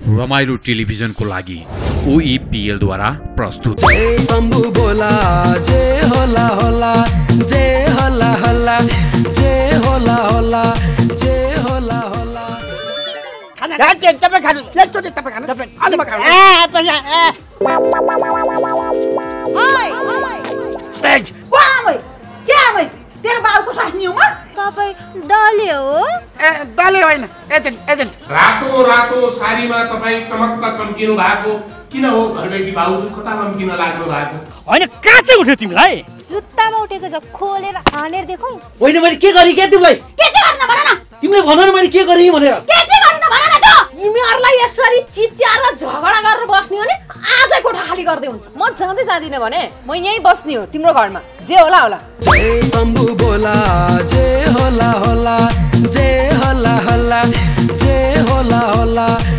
रमाइलो टेलिभिजनको लागि OEPL द्वारा प्रस्तुत। जय शम्भु बोला जय होला होला जय होला होला जय होला होला जय होला होला। तपाईं खानु एकचोटि तपाईं खानु तपाईं अलि म खानु तेरो बाबुको स्वास्नी हो म तपाईँ दले हो दले होइन एजेन्ट रातो रातो सारीमा तपाईँ चमक्क चम्किनु भएको किन हो? घरबेटी भाउजू कता लम्किन लाग्नु भएको? होइन कहाँ चाहिँ उठ्यो तिमीलाई? जुत्तामा उठेको छ खोलेर हानेर देखौ। होइन मैले के गरेँ के तिमीलाई? के चाहिँ गर्न भन न? तिमीले भन न मैले के गरेँ भनेर। के चाहिँ गर्न भन न त? तिमीहरुलाई यसरी चिच्याएर झगडा गरेर बस्ने हो नि आजै कोठा खाली गर्दै हुन्छ। म जाँदै जादिन भने म यही बस्ने हो तिम्रो घरमा जे होला होला। जय शम्भु बोला जय होला होला जय होला होला जय होला होला